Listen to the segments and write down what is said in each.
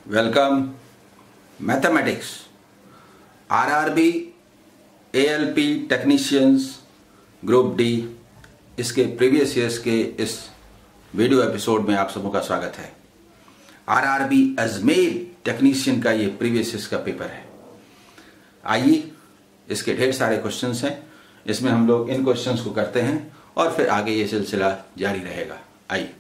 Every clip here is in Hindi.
Welcome mathematics RRB-ALP technicians group D इसके प्रीवियस ईयर्स के इस वीडियो एपिसोड में आप सबों का स्वागत है। RRB अजमेर टेक्नीशियन का ये प्रीवियस ईयर्स का पेपर है। आइए, इसके ढेर सारे क्वेश्चंस हैं, इसमें हम लोग इन क्वेश्चंस को करते हैं और फिर आगे ये सिलसिला जारी रहेगा। आइए,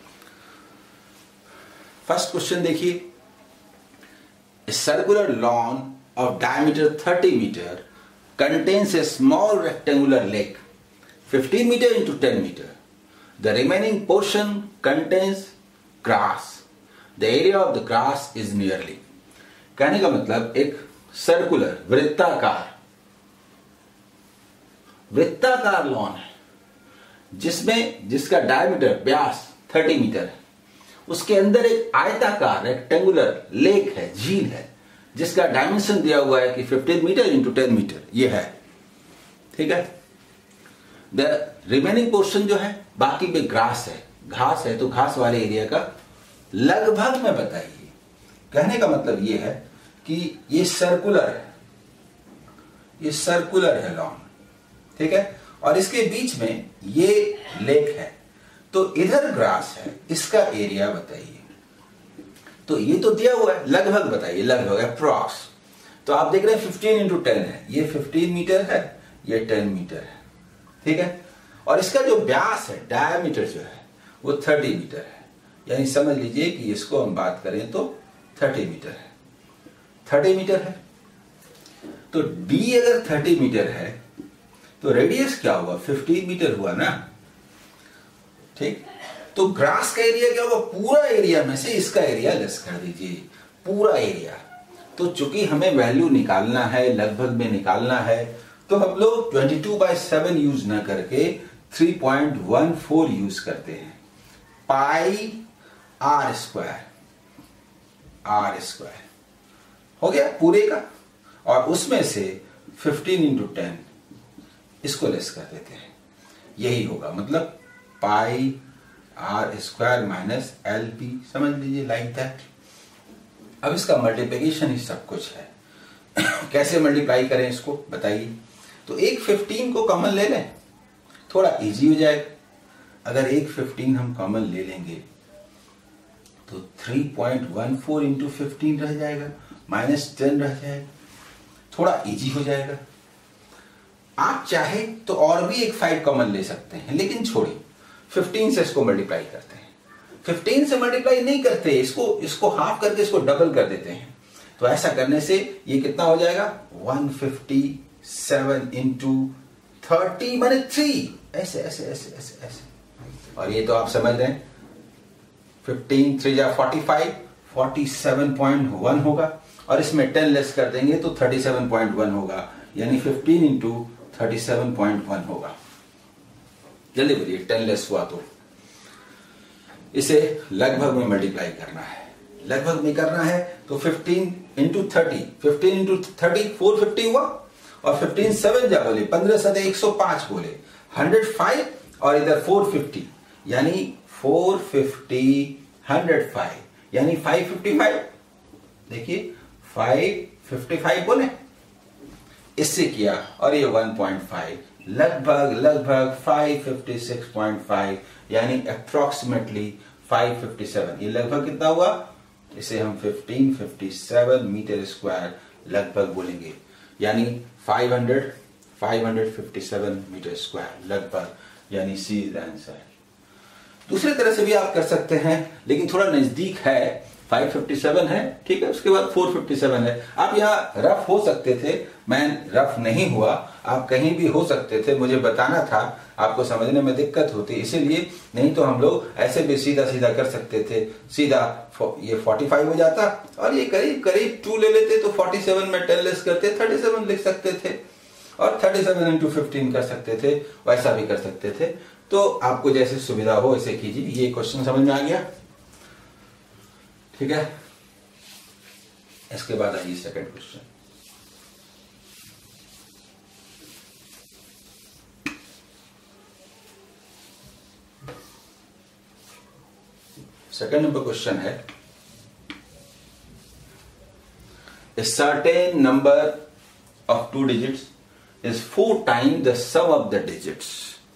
फर्स्ट क्वेश्चन देखिए। A circular lawn of diameter 30 meter contains a small rectangular lake 15 meter into 10 meter. The remaining portion contains grass. The area of the grass is nearly. कहने का मतलब एक सर्कुलर वृत्ताकार लॉन है जिसका डायमीटर व्यास 30 मीटर है। उसके अंदर एक आयताकार रेक्टेंगुलर लेक है, झील है, जिसका डायमेंशन दिया हुआ है कि 15 मीटर इंटू 10 मीटर ये है। ठीक है। द रिमेनिंग पोर्शन जो है बाकी पे घास है तो घास वाले एरिया का लगभग में बताइए। कहने का मतलब ये है कि ये सर्कुलर है लॉन। ठीक है। और इसके बीच में ये लेक है, तो इधर ग्रास है, इसका एरिया बताइए। तो ये तो दिया हुआ है, लगभग बताइए, लगभग अप्रॉक्स। तो आप देख रहे हैं 15 इंटू 10 है, ये 15 मीटर है, ये 10 मीटर है। ठीक है। और इसका जो व्यास है, डायमीटर जो है वो 30 मीटर है। यानी समझ लीजिए कि इसको हम बात करें तो 30 मीटर है। 30 मीटर है तो डी अगर 30 मीटर है तो रेडियस क्या हुआ, 15 मीटर हुआ ना। ठीक। तो ग्रास का एरिया क्या होगा, पूरा एरिया में से इसका एरिया लेस कर दीजिए, पूरा एरिया। तो चूंकि हमें वैल्यू निकालना है, लगभग में निकालना है, तो हम लोग 22/7 यूज ना करके 3.14 यूज करते हैं। पाई आर स्क्वायर हो गया पूरे का, और उसमें से 15 इंटू 10 इसको लेस कर देते हैं। यही होगा, मतलब pi r square minus LP, समझ लीजिए, लाइक दैट। अब इसका मल्टीप्लिकेशन ही सब कुछ है। कैसे मल्टीप्लाई करें इसको बताइए। तो एक 15 को कॉमन ले लें, थोड़ा इजी हो जाएगा। अगर एक 15 हम कॉमन ले लेंगे तो 3.14 इंटू 15 रह जाएगा, माइनस 10 रह जाएगा, थोड़ा इजी हो जाएगा। आप चाहे तो और भी एक 5 कॉमन ले सकते हैं, लेकिन छोड़िए, 15 से इसको मल्टीप्लाई करते हैं। 15 से मल्टीप्लाई नहीं करते, इसको हाफ करके इसको डबल कर देते हैं। तो ऐसा करने से ये कितना हो जाएगा, 157 इंटू 30 माने 3, ऐसे। और ये तो आप समझ रहे हैं, 15 3 जा 45, 47.1 होगा, और इसमें 10 लेस कर देंगे तो 37.1 होगा, यानी 15 इंटू 37.1 होगा। जल्दी बोलिए, 10 लेस हुआ तो इसे लगभग में मल्टीप्लाई करना है। लगभग में करना है तो 15 इंटू 30, 15 इंटू 30 450 हुआ, और 15 7 जा बोले 15 7 105 बोले 105, और इधर 450, यानी 450 105 यानी 555। देखिए 555 बोले, इससे किया, और ये 1.5, लगभग 556.5, यानी अप्रोक्सीमेटली 557। ये लगभग कितना हुआ, इसे हम 1557 मीटर स्क्वायर लगभग बोलेंगे, यानी 557 मीटर स्क्वायर लगभग, यानी सी इज आंसर। दूसरे तरह से भी आप कर सकते हैं, लेकिन थोड़ा नजदीक है, 557 है, ठीक है, उसके बाद 457 है। आप यहाँ रफ हो सकते थे, मैं रफ नहीं हुआ, आप कहीं भी हो सकते थे, मुझे बताना था, आपको समझने में दिक्कत होती, इसीलिए। नहीं तो हम लोग ऐसे भी सीधा कर सकते थे, सीधा ये 45 हो जाता, और ये करीब 2 ले लेते, तो 47 में 10 लेस करते 37 लिख सकते थे, और 37 इंटू 15 कर सकते थे, वैसा भी कर सकते थे। तो आपको जैसे सुविधा हो ऐसे कीजिए। ये क्वेश्चन समझ में आ गया, ठीक है। इसके बाद आइए second question. Second number question है, a certain number of 2 digits is 4 times the sum of the digits.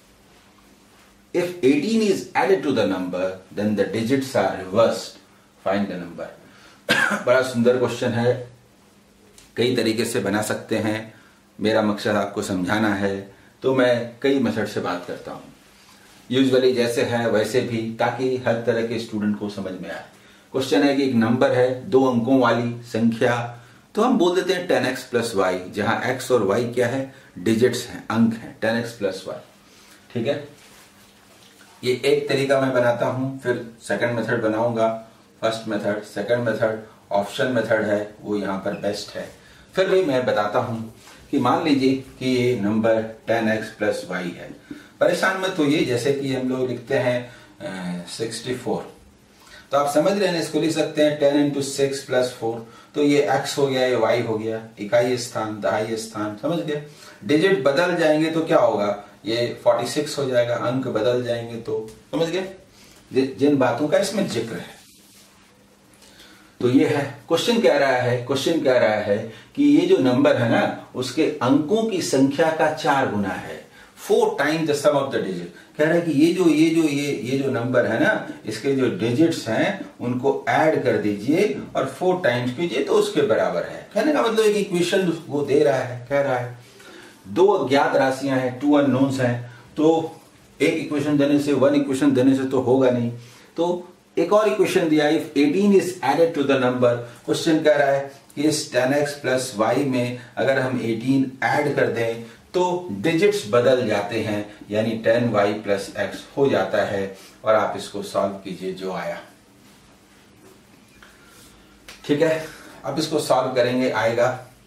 If 18 is added to the number, then the digits are reversed. Find the number. बड़ा सुंदर क्वेश्चन है, कई तरीके से बना सकते हैं। मेरा मकसद आपको समझाना है, तो मैं कई मेथड से बात करता हूँ। यूजुअली जैसे है वैसे भी, ताकि हर तरह के स्टूडेंट को समझ में आए। क्वेश्चन है कि एक नंबर है 2 अंकों वाली संख्या, तो हम बोल देते हैं 10x प्लस वाई, जहां x और y क्या है, डिजिट्स हैं, अंक हैं, 10x प्लस वाई। ठीक है, ये एक तरीका मैं बनाता हूं, फिर सेकंड मेथड बनाऊंगा। First method, second method, option method है, वो यहां पर बेस्ट है। फिर भी मैं बताता हूं कि मान लीजिए कि ये नंबर 10x प्लस वाई है। परेशान मत होइए, जैसे कि हम लोग लिखते हैं 64, तो आप समझ रहे हैं, इसको लिख सकते हैं 10 इंटू 6 प्लस 4, तो ये x हो गया, ये y हो गया, इकाई स्थान, दहाई स्थान, समझ गए। डिजिट बदल जाएंगे तो क्या होगा, ये 46 हो जाएगा, अंक बदल जाएंगे तो, समझ गए जिन बातों का इसमें जिक्र है। तो ये है क्वेश्चन कह रहा है कि ये जो नंबर है ना, उसके अंकों की संख्या का 4 गुना है, 4 times the sum of the digit. कह रहा है कि ये जो नंबर है ना, इसके जो डिजिट्स हैं उनको ऐड कर दीजिए और 4 टाइम्स कीजिए तो उसके बराबर है। कहने का मतलब एक इक्वेशन वो दे रहा है, कह रहा है 2 अज्ञात राशियां हैं, 2 अननोन्स हैं, तो एक इक्वेशन देने से, 1 इक्वेशन देने से तो होगा नहीं, तो एक और इक्वेशन दिया, if 18 is added to the number. Question कह रहा है कि इस 10x प्लस वाई में अगर हम 18 ऐड कर दें तो डिजिट्स बदल जाते हैं, यानी 10y प्लस x हो जाता है, और आप इसको सॉल्व कीजिए जो आया। ठीक है, अब इसको सॉल्व करेंगे, आएगा।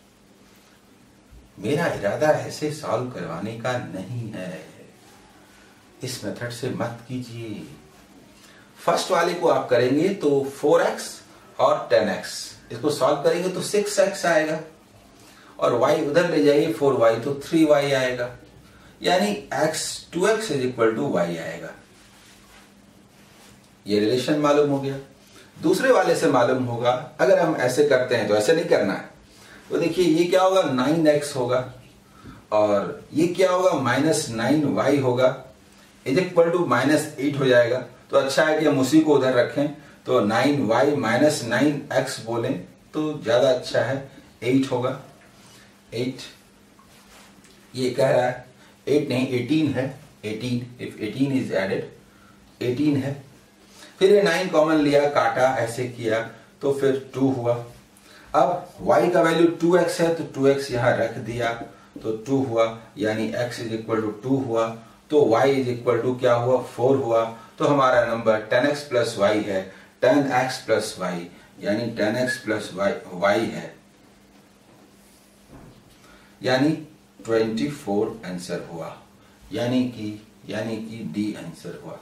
मेरा इरादा ऐसे सॉल्व करवाने का नहीं है, इस मेथड से मत कीजिए। फर्स्ट वाले को आप करेंगे तो 4x और 10x, इसको सॉल्व करेंगे तो 6x आएगा, और y उधर ले जाइए 4y तो 3y आएगा, यानी 2x is equal to y आएगा। ये रिलेशन मालूम हो गया। दूसरे वाले से मालूम होगा, अगर हम ऐसे करते हैं तो ऐसे नहीं करना है, तो देखिए ये क्या होगा, 9x होगा, और ये क्या होगा, -9y होगा, इज इक्वल टू -8 हो जाएगा। तो अच्छा है कि हम उसी को उधर रखें, तो 9y -9x बोलें तो ज्यादा अच्छा है, 8 होगा, 8। ये कह रहा है 8 नहीं 18 है, 18, इफ 18 इज एडेड, 18 है। फिर ये 9 कॉमन लिया, काटा, ऐसे किया तो फिर 2 हुआ। अब y का वैल्यू 2x है, तो 2x यहां रख दिया तो 2 हुआ, यानी x इज इक्वल टू 2 हुआ, तो y इज इक्वल टू क्या हुआ, 4 हुआ। तो हमारा नंबर 10x प्लस वाई है, 10x प्लस वाई, यानी 10x प्लस वाई है, यानी 24 आंसर हुआ, यानी कि डी आंसर हुआ।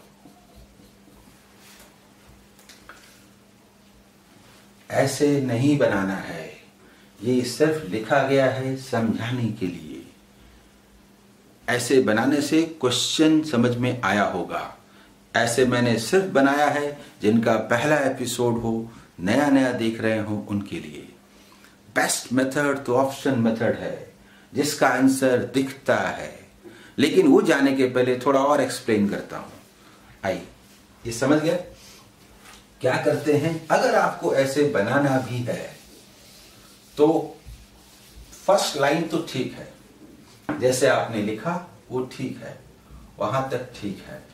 ऐसे नहीं बनाना है, ये सिर्फ लिखा गया है समझाने के लिए। ऐसे बनाने से क्वेश्चन समझ में आया होगा। ऐसे मैंने सिर्फ बनाया है जिनका पहला एपिसोड हो, नया नया देख रहे हो उनके लिए। बेस्ट मेथड तो ऑप्शन मेथड है, जिसका आंसर दिखता है, लेकिन वो जाने के पहले थोड़ा और एक्सप्लेन करता हूं। आइए, ये समझ गए? क्या करते हैं, अगर आपको ऐसे बनाना भी है तो फर्स्ट लाइन तो ठीक है, जैसे आपने लिखा वो ठीक है, वहां तक ठीक है,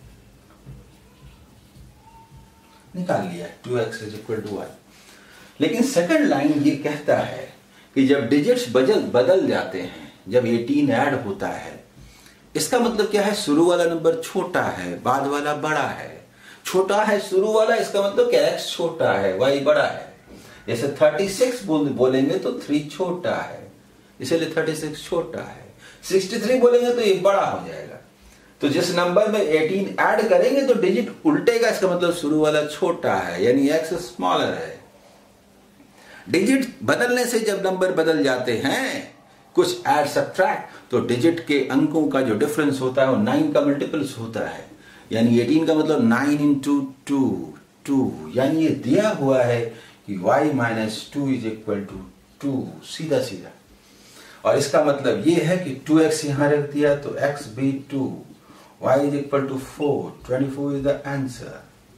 निकाल लिया 2x is equal to y। लेकिन सेकंड लाइन ये कहता है कि जब डिजिट्स बदल जाते हैं, जब 18 ऐड होता है, इसका मतलब क्या है, शुरू वाला नंबर छोटा है, बाद वाला बड़ा है। छोटा है शुरू वाला, इसका मतलब क्या, x छोटा है, y बड़ा है। जैसे 36 बोलेंगे तो 3 छोटा है, इसलिए 36 छोटा है। 63 बोलेंगे तो ये बड़ा हो जाएगा। तो जिस नंबर में 18 ऐड करेंगे तो डिजिट उल्टेगा, इसका मतलब शुरू वाला छोटा है, यानी x स्मॉलर है। डिजिट बदलने से जब नंबर बदल जाते हैं, कुछ ऐड सब्ट्रैक्ट, तो डिजिट के अंकों का जो डिफरेंस होता है वो 9 का मल्टीपल्स होता है, यानी 18 का मतलब 9 इंटू 2, यानी ये दिया हुआ है कि y minus 2 is equal to 2 सीधा सीधा। और इसका मतलब ये है कि 2x यहां रख दिया तो x भी 2, y is equal to 4, 24 is the answer.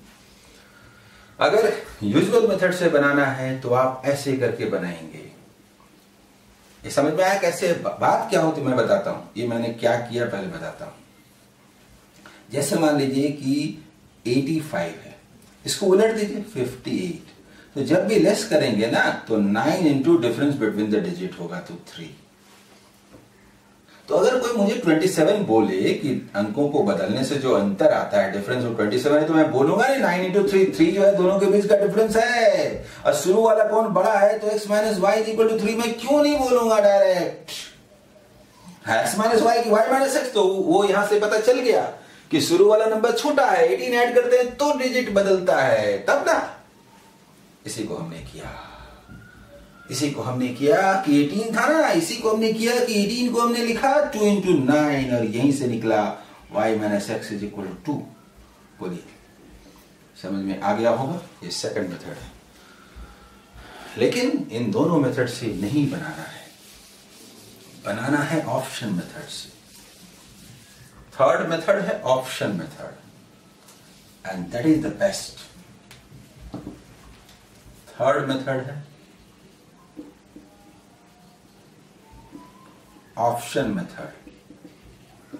अगर यूजुअल मेथड से बनाना है तो आप ऐसे करके बनाएंगे। ये समझ में आया कैसे बात क्या होती मैं बताता हूं। ये मैंने क्या किया पहले बताता हूं। जैसे मान लीजिए कि 85 है, इसको उलट दीजिए 58। तो जब भी लेस करेंगे ना तो 9 into difference between the digit होगा तो 3। तो अगर कोई मुझे 27 बोले कि अंकों को बदलने से जो अंतर आता है डिफरेंस वो 27 है, तो मैं बोलूंगा नहीं 9 इंटू 3 जो है दोनों के बीच का डिफरेंस है, और शुरू वाला कौन बड़ा है तो x minus y equal to 3 मैं क्यों नहीं बोलूंगा डायरेक्ट x माइनस वाई की y माइनस एक्स। तो वो यहां से पता चल गया कि शुरू वाला नंबर छोटा है, 18 ऐड करते हैं तो डिजिट बदलता है, तब ना। इसी को हमने किया कि 18 था ना, इसी को हमने किया कि 18 को हमने लिखा 2 इंटू 9 और यहीं से निकला y minus x is equal to 2। बोलिए समझ में आ गया होगा। ये सेकंड मेथड है, लेकिन इन दोनों मेथड से नहीं बनाना है, बनाना है ऑप्शन मेथड से। थर्ड मेथड है option method and that is the best. Third method है ऑप्शन मेथड,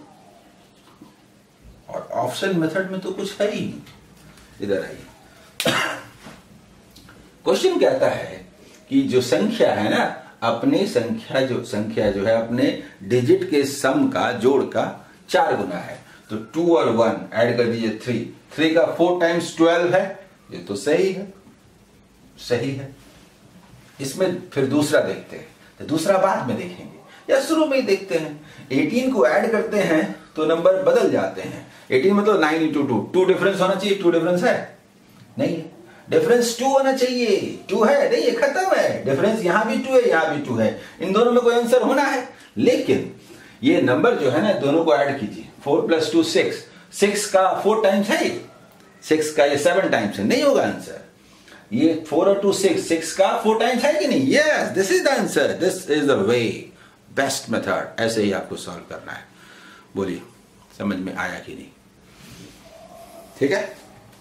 और ऑप्शन मेथड में तो कुछ है ही नहीं। इधर आइए, क्वेश्चन कहता है कि जो संख्या है ना, अपने संख्या जो है अपने डिजिट के सम का जोड़ का 4 गुना है। तो 2 और 1 ऐड कर दीजिए 3 का 4 टाइम्स 12 है। ये तो सही है। इसमें फिर दूसरा देखते हैं, तो दूसरा बाद में देखेंगे या शुरू में ही देखते हैं। 18 को ऐड करते हैं तो नंबर बदल जाते हैं। 18 मतलब 9 इंटू 2 डिफरेंस होना चाहिए। 2 डिफरेंस है नहीं है, डिफरेंस 2 होना चाहिए। 2 है नहीं, खत्म है। डिफरेंस यहां भी 2 है, यहां भी 2 है, इन दोनों में कोई आंसर होना है। लेकिन ये नंबर जो है ना, दोनों को ऐड कीजिए। 4 + 2 6 का 4 टाइम्स है, 6 का ये 7 टाइम्स है, नहीं होगा आंसर। ये 4 और 2 6 का 4 टाइम्स है कि नहीं? Yes, this is the answer, this is the way, best method. ऐसे ही आपको सॉल्व करना है। बोलिए समझ में आया कि नहीं? ठीक है,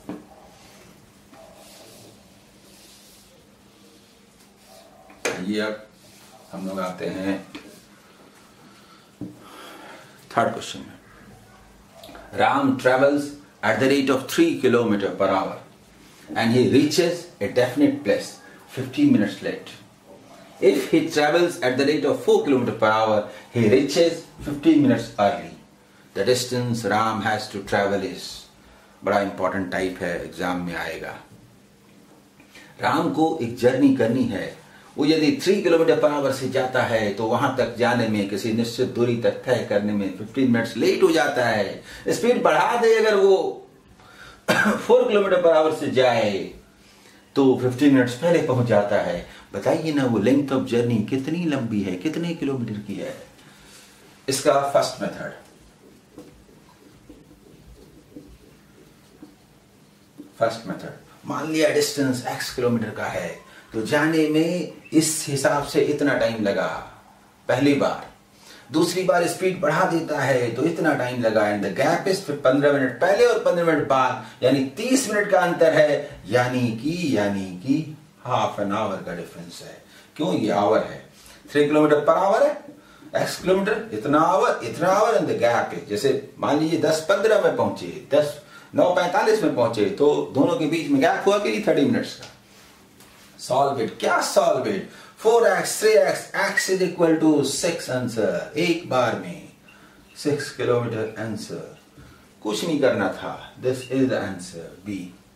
ये अब हम लोग आते हैं थर्ड क्वेश्चन में। Ram travels at the rate of 3 km/h and he reaches a definite place 15 minutes late. If he travels at the rate of 4 km/h, he reaches 15 minutes early. The distance Ram has to travel is, बड़ा इंपॉर्टेंट टाइप है, एग्जाम में आएगा। राम को एक जर्नी करनी है, वो यदि 3 km/h से जाता है तो वहां तक जाने में, किसी निश्चित दूरी तक तय करने में 15 मिनट्स लेट हो जाता है। स्पीड बढ़ा दे अगर वो 4 km/h से जाए तो 15 मिनट्स पहले पहुंच जाता है। बताइए ना, वो लेंथ ऑफ जर्नी कितनी लंबी है, कितने किलोमीटर की है? इसका फर्स्ट मेथड, मान लिया डिस्टेंस x किलोमीटर का है तो जाने में इस हिसाब से इतना टाइम लगा पहली बार। दूसरी बार स्पीड बढ़ा देता है तो इतना टाइम लगा, and the gap is 15 minute पहले और 15 मिनट बाद, यानी 30 मिनट का अंतर है, यानी कि हाफ एन आवर का डिफरेंस है। क्यों? ये आवर है, 3 km/h है, x किलोमीटर, इतना आवर एंड द गैप है। जैसे मान लीजिए 10:15 में पहुंचे, 9:45 में पहुंचे, तो दोनों के बीच में गैप हुआ कि 30 मिनट्स का। Solve it. क्या solve it? 4x 3x x is equal to 6 answer. एक बार में 6 किलोमीटर आंसर, कुछ नहीं करना था। This is the answer B.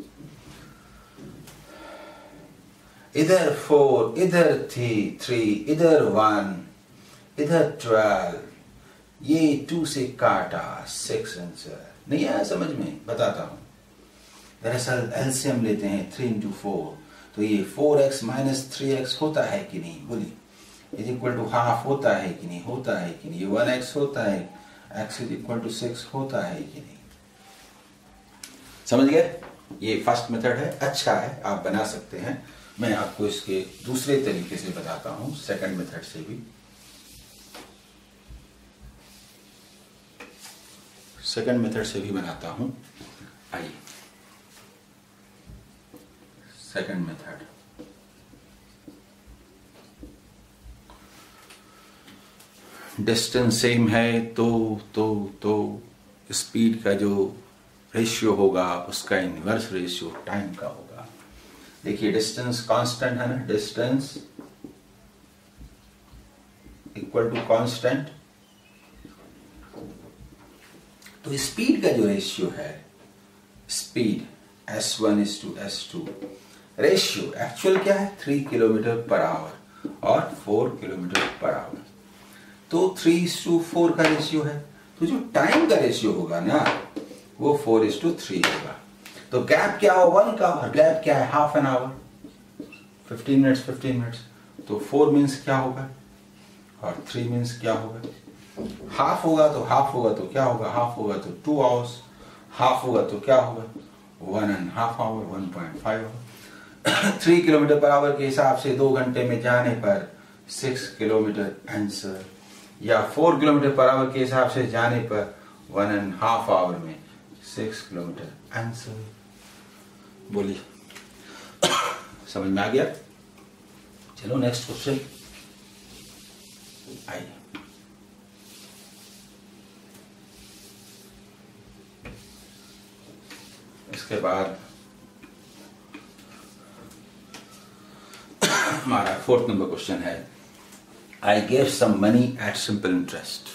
इधर 4, इधर 3, इधर 1, इधर 12, ये 2 से काटा, 6 आंसर। नहीं आया समझ में? बताता हूं। दरअसल एलसीएम लेते हैं 3 into 4, तो ये 4x माइनस 3x होता है कि नहीं? बोलिए। इज इक्वल टू हाफ होता है कि नहीं? होता है कि नहीं? ये 1x होता है, x इज इक्वल टू 6 होता है कि नहीं? समझ गए? ये फर्स्ट मेथड है, अच्छा है, आप बना सकते हैं। मैं आपको इसके दूसरे तरीके से बताता हूं, सेकंड मेथड से भी। सेकंड मेथड से भी बनाता हूं। आइए, सेकंड मेथड। डिस्टेंस सेम है तो स्पीड का जो रेशियो होगा उसका इनवर्स रेशियो टाइम का होगा। देखिए डिस्टेंस कांस्टेंट है ना, डिस्टेंस इक्वल टू कांस्टेंट, तो स्पीड का जो रेशियो है, स्पीड S1:S2, रेशियो एक्चुअल क्या है 3 किलोमीटर पर आवर और 4 किलोमीटर पर आवर, तो 3:4 का रेशियो है। तो जो टाइम का रेशियो होगा ना वो 4:3 होगा। तो गैप क्या हो 1 का, और गैप क्या है हाफ एन आवर, 15 मिनट्स। तो 4 मीन्स क्या होगा और 3 मीन्स क्या होगा। हाफ होगा तो क्या होगा, हाफ होगा तो 2 आवर्स, हाफ होगा तो क्या होगा 1.5 hour, 1.5 hour. 3 kilometre per hour के हिसाब से 2 घंटे में जाने पर 6 किलोमीटर आंसर, या 4 किलोमीटर पर आवर के हिसाब से जाने पर 1.5 आवर में 6 किलोमीटर आंसर। बोलिए समझ में आ गया। चलो नेक्स्ट क्वेश्चन आइए। इसके बाद हमारा 4th नंबर क्वेश्चन है, I gave some money at simple interest.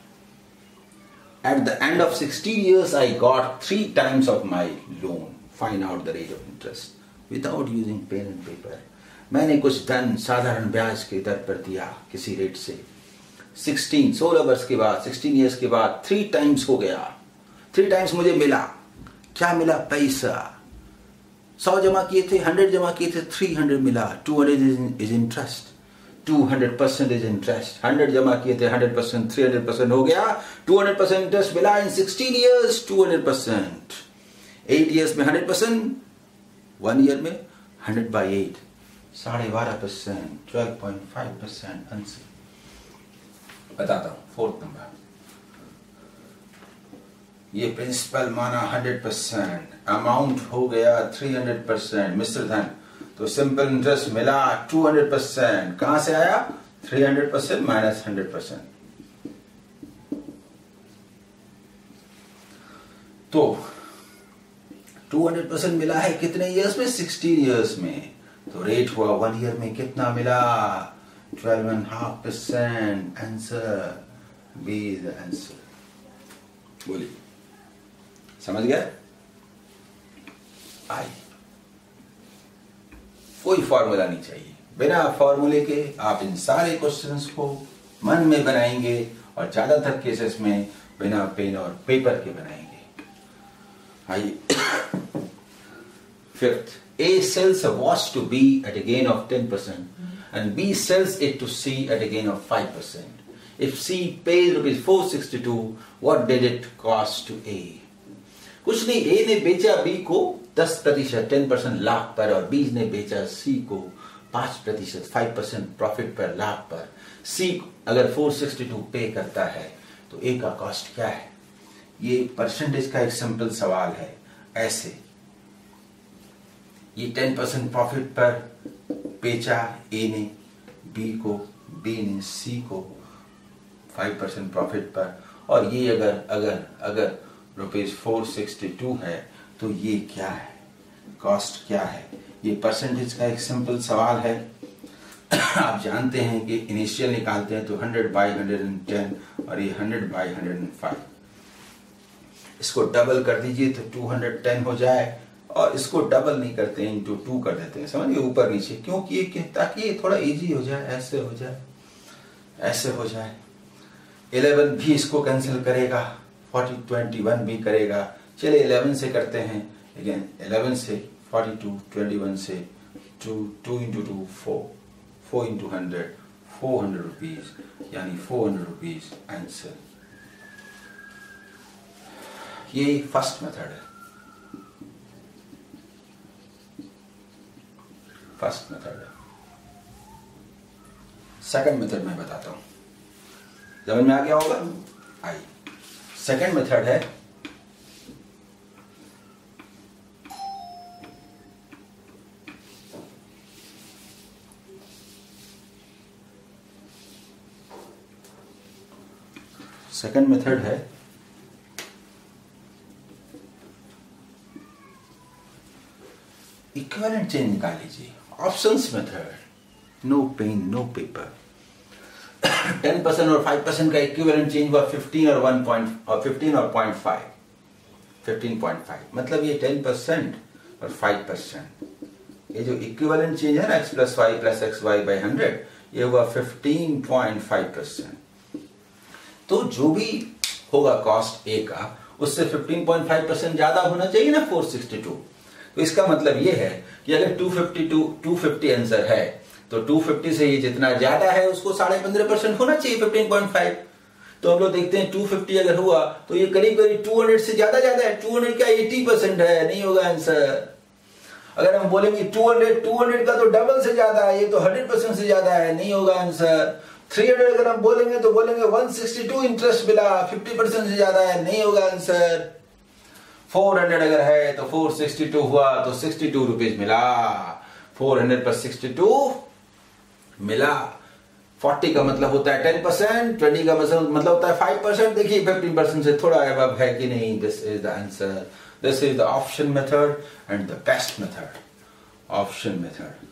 At the end of 16 years, I got 3 times of my loan. Find out the rate of interest without using pen and paper. मैंने कुछ धन साधारण ब्याज के दर पर दिया किसी रेट से। 16 वर्ष के बाद, 16 years के बाद 3 times हो गया। 3 times मुझे मिला, क्या मिला, पैसा। 100 जमा किए थे, 100 जमा किए थे, 300 मिला। 200 इज इंटरेस्ट, 200% इज इंटरेस्ट। 100 जमा किए थे, 100%, 300% हो गया। 200% इंटरेस्ट मिला इन 16 years, 200%। 8 years में 100%, 1 year में 100/8, 12.5%, 12.5% आंसर। बताता हूं 4th नंबर। ये प्रिंसिपल माना 100%, अमाउंट हो गया 300%, मिश्र धन, तो सिंपल इंटरेस्ट मिला 200%। कहां से आया 300% माइनस 100%, तो 200% मिला है कितने ईयर्स में, 16 years में। तो रेट हुआ 1 year में कितना मिला, 12.5%। Answer B is the answer. बोलिए समझ गए। आई कोई फॉर्मूला नहीं चाहिए, बिना फॉर्मूले के आप इन सारे क्वेश्चंस को मन में बनाएंगे और ज्यादातर केसेस में बिना पेन और पेपर के बनाएंगे। आइए 5th, A sells a watch to B at a gain of 10% and B sells it to C at a gain of 5%. If C pays ₹462, what did it cost to A? कुछ नहीं, ए ने बेचा बी को 10% 10% लाभ पर, और बी ने बेचा सी को 5% 5% प्रॉफिट पर, लाभ पर। सी अगर 462 पे करता है तो ए का कॉस्ट क्या है। ये परसेंटेज का एक सिंपल सवाल है। ऐसे ये 10% प्रॉफिट पर बेचा ए ने बी को, बी ने सी को 5% प्रॉफिट पर, और ये अगर ₹462 है तो ये क्या है, कॉस्ट क्या है। ये परसेंटेज का एक सिंपल सवाल है। आप जानते हैं कि इनिशियल निकालते हैं तो 100/110 और ये 100/105। इसको डबल कर दीजिए तो 210 हो जाए, और इसको डबल नहीं करते हैं, इंटू 2 कर देते हैं, समझिए ऊपर नीचे, क्योंकि ये ताकि ये थोड़ा इजी हो जाए, ऐसे हो जाए, ऐसे हो जाए। 11 भी इसको कैंसिल करेगा, 21 भी करेगा। चलिए 11 से करते हैं, अगेन 11 से 42, 21 से 2 into 2 4, 4 into 100, 400 rupees, यानी 400 rupees आंसर। ये फर्स्ट मेथड है। फर्स्ट मेथड है। सेकंड मेथड मैं बताता हूं, समझ में आ गया होगा? आई सेकंड मेथड है इक्विवेलेंट चेंज निकाल लीजिए। Options method, no pen no paper. 10% और 5% का इक्विवेलेंट चेंज हुआ 15 और 0.5, 15.5 मतलब ये 10% और 5%। ये जो इक्विवेलेंट चेंज है ना x plus y plus x y by 100, ये हुआ 15.5%। तो जो भी होगा कॉस्ट ए का, उससे 15.5% ज्यादा होना चाहिए ना 462। तो इसका मतलब ये है कि अगर 250 आंसर है तो 250 से ये जितना ज्यादा है उसको 15.5% होना चाहिए 15.5। तो हम लोग देखते हैं 250 अगर हुआ तो ये करीब करीब 200 से ज्यादा है। 200 का 80% है, नहीं होगा आंसर। अगर हम बोलेंगे 200 का तो डबल से ज्यादा है, ये तो 100% से ज्यादा है, नहीं होगा आंसर। 300 अगर हम बोलेंगे तो बोलेंगे 162 इंटरेस्ट मिला, 50% से ज्यादा है, नहीं होगा आंसर। 400 अगर है तो 462 हुआ तो 62 रुपीज मिला, 400 पर 62 मिला। 40 का मतलब होता है 10%, 20 का मतलब होता है 5%। देखिए 15% से थोड़ा अबव है कि नहीं। This is the answer. This is the option method and the best method. Option method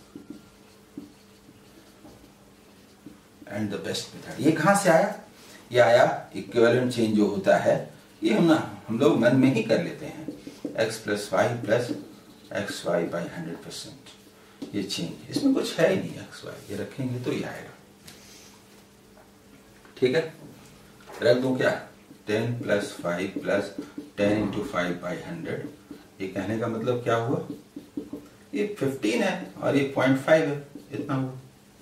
and the best method. ये कहां से आया? ये आया इक्विवेलेंट चेंज जो होता है, ये हम लोग मन में ही कर लेते हैं। x plus y plus x y by 100%। ये चेंज, इसमें कुछ है ही नहीं एक्स वाई, ये रखेंगे तो ये आएगा। ठीक है, रख दूं क्या? 10 प्लस 5 प्लस 10 इंटू 5 बाई 100। ये कहने का मतलब क्या हुआ? ये 15 है और ये 0.5 है, इतना हुआ।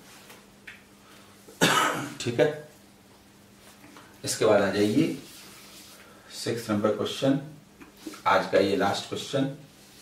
ठीक है, इसके बाद आ जाइए 6 नंबर क्वेश्चन, आज का ये last question.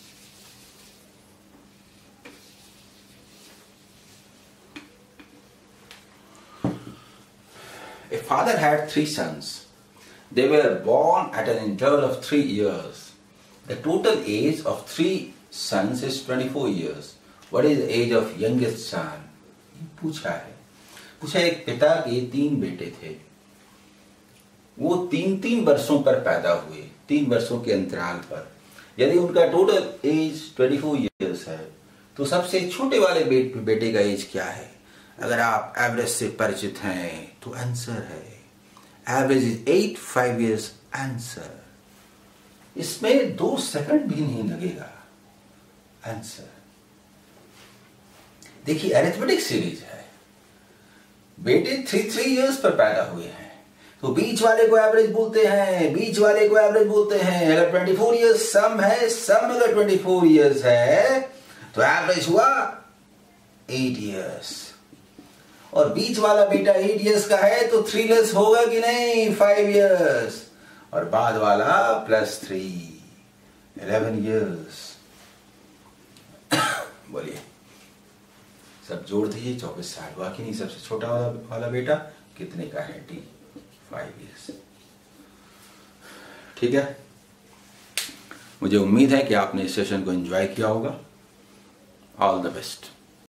A father had 3 sons. They were born at an interval of 3 years. The total age of 3 sons is 24 years. What is the age of youngest son? पूछा एक पिता के 3 बेटे थे, वो 3 वर्षों पर पैदा हुए, 3 वर्षों के अंतराल पर। यदि उनका टोटल एज 24 इयर्स है तो सबसे छोटे वाले बेटे का एज क्या है? अगर आप एवरेज से परिचित हैं तो आंसर है एवरेज इज 85 इयर्स। आंसर, इसमें 2 सेकंड भी नहीं लगेगा। आंसर देखिए, अरिथमेटिक सीरीज है, बेटे 3 इयर्स पर पैदा हुए हैं तो बीच वाले को एवरेज बोलते हैं, बीच वाले को एवरेज बोलते हैं। अगर 24 इयर्स सम है, सम अगर 24 इयर्स है तो एवरेज हुआ 8 इयर्स। और बीच वाला बेटा 8 इयर्स का है तो 3 लेस होगा कि नहीं? 5 इयर्स। और बाद वाला +3 11 इयर्स। बोलिए, सब जोड़ दीजिए, 24 साल हुआ कि नहीं? सबसे छोटा वाला बेटा कितने का है? 5 इयर्स। ठीक है, मुझे उम्मीद है कि आपने इस सेशन को एंजॉय किया होगा। All the best.